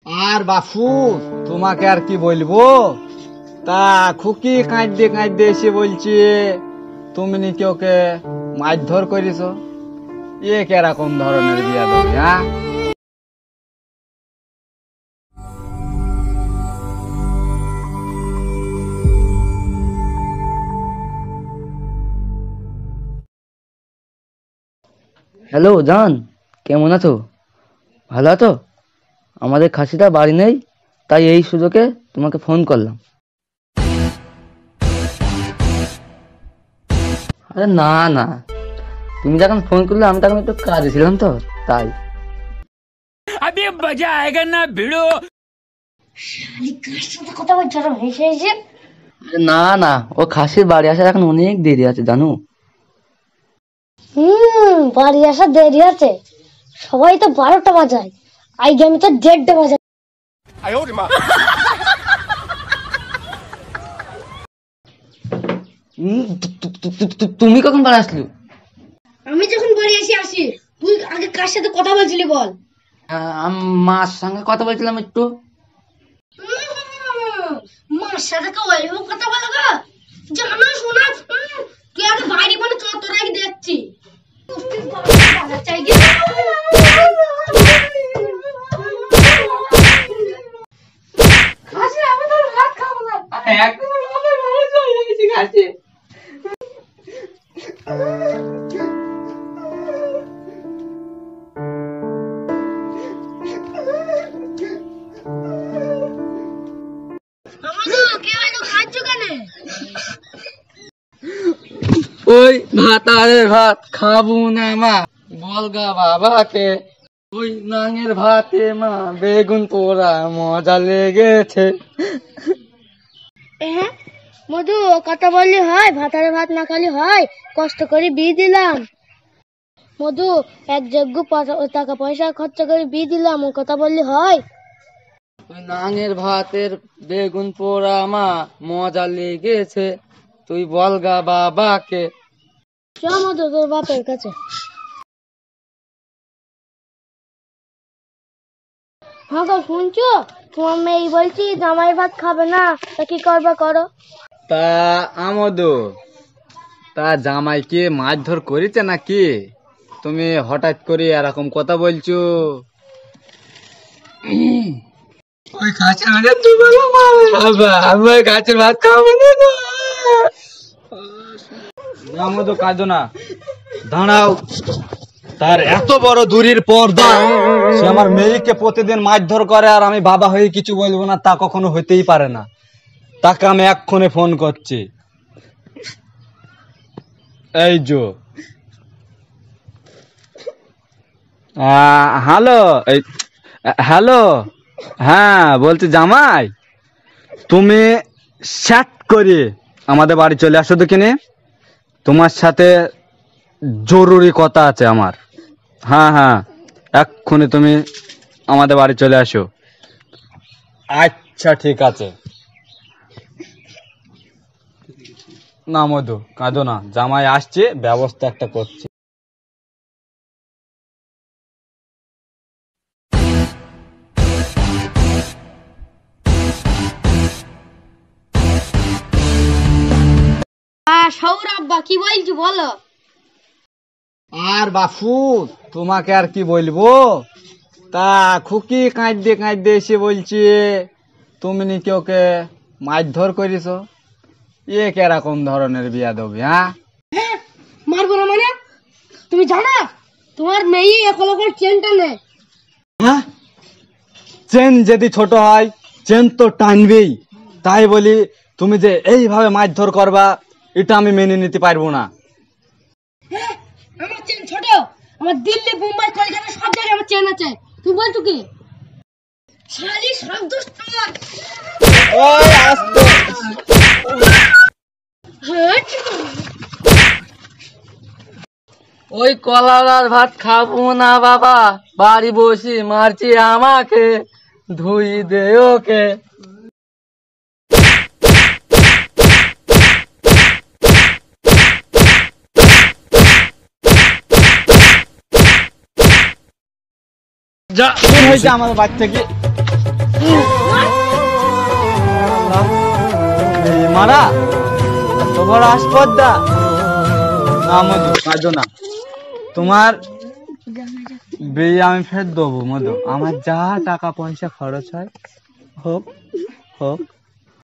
আর বাপু তোমাকে আর কি বলবো, তা খুকি কাঁদতে কাঁদতে এসে বলছে তুমি নাকি ওকে মারধর করেছ। এ কিরকম ধরনের বিয়া দেবে? হ্যাঁ, হ্যালো জান, কেমন আছো? ভালো আছো? আমাদের খাসিটা বাড়ি নেই, তাই এই সুযোগে তোমাকে ফোন করলাম। আরে না না, তুমি যখন ফোন করলে আমি তখন একটু কাজে ছিলাম তো, তাই। अभी मजा आएगा ना भिड़ो। কথা বলছো হেসে হেসে? আরে না না, ও খাসির বাড়ি আসার এখন অনেক দেরি আছে জানো। বাড়ি আসা দেরি আছে? সবাই তো 12টা বাজায়, আজকে আমি তো 1:30টা বাজাই। তুমি কখন বাড়ি আসলো? আমি যখন বাড়ি আসি তুই আগে কার সাথে কথা বলছিলি বল? মার সঙ্গে কথা বলছিলাম একটু। মার সাথে কেউ ওইভাবে কথা বলে গো? জানা শোনা, তুই আগে বাইরে বলে চল, তোর আগে দেখছি। আমি তোর ভাত খাবো না। একদম খাসি ওই ভাতারের ভাত খাবো না মা, বলগা বাবাকে। ওই নাঙের ভাতে মা বেগুন পোড়া মজা লেগেছে। হ্যাঁ মধু, কথা বললি হয়? ভাতারে ভাত না খালি হয়? কষ্ট করে বিয়ে দিলাম মধু, এক যজ্ঞ টাকা পয়সা খরচা করে বিয়ে দিলাম, ও কথা বললি হয়? ওই নাঙের ভাতের বেগুন পোড়া মা মজা লেগেছে, তুই বলগা বাবাকে। চ মধু তোর বাপের কাছে। হ্যাঁ গো শুনছো, তোমার মেয়ে বলছি জামাই ভাত খাবে না, তা কি করবা করো। তা আমদো, তা জামাইকে মারধর করেছে নাকি? তুমি হঠাৎ করে এরকম কথা বলছো। ওই খাসির মানে তুই বলো বাবা, আমি ওই খাসির ভাত খাবো না। আমদো কাঁদো না, দাঁড়াও। তার এত বড় দূরের পর্দা, সে আমার মেয়েকে প্রতিদিন মারধর করে আর আমি বাবা হয়ে কিছু বলবো না, তা কখনো হইতেই পারে না। তাকে আমি এক্ষুনি ফোন করছি। এই যো, হ্যালো, হ্যালো, হ্যাঁ বলছি জামাই, তুমি শ্যাট করে আমাদের বাড়ি চলে আসো তো কিনে, তোমার সাথে জরুরি কথা আছে আমার। হ্যাঁ হ্যাঁ, এক্ষুনি তুমি আমাদের বাড়ি চলে আসো। আচ্ছা ঠিক আছে। না মধু কাঁদো না, জামাই আসছে, ব্যবস্থা একটা করছি। সৌরভবা কি বলছি বলো? আর বাপু তোমাকে আর কি বলবো, তা খুকি কাঁদতে কাঁদতে এসে বলছে তুমি নাকি ওকে মারধর করেছ। এ কিরকম ধরনের বিয়া দেবে? হ্যাঁ, মারবো না মানে? তুমি জানো তোমার মেয়ে একলকের চেনটা নেই? হ্যাঁ, চেন যদি ছোট হয় চেন তো টানবেই, তাই বলি তুমি যে এইভাবে মারধর করবা, এটা আমি মেনে নিতে পারবো না। আমার চেন ছোট? আমার দিল্লি মুম্বাই কলকাতা সব জায়গায় আমার চেন আছে, তুই বলছো কি? শালি সব দোষ তোমার। ওই আস্তে। ওই কলার ভাত খাবো না বাবা, বাড়ি বসে মারছি আমাকে, ধুই দে ওকে। যা দূর হয়েছে আমাদের বাড়ি থেকে। মারা এত বড় আসপদ্দা। না মধু, কাঁদো না। তোমার বিয়ে আমি ফের দেবো মধু। আমার যা টাকা পয়সা খরচ হয় হোক হোক।